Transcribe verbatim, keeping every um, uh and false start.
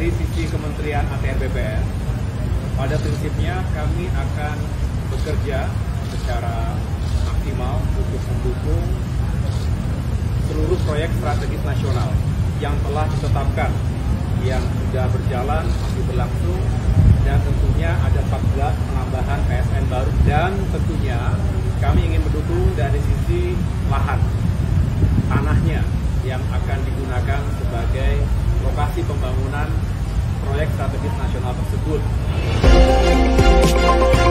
dari sisi Kementerian A T R B P N, pada prinsipnya kami akan bekerja secara maksimal untuk mendukung seluruh proyek strategis nasional yang telah ditetapkan, yang sudah berjalan, masih berlangsung, dan tentunya ada empat belas penambahan P S N baru, dan tentunya kami ingin mendukung dari sisi lahan, tanahnya yang akan digunakan sebagai lokasi pembangunan proyek strategis nasional tersebut.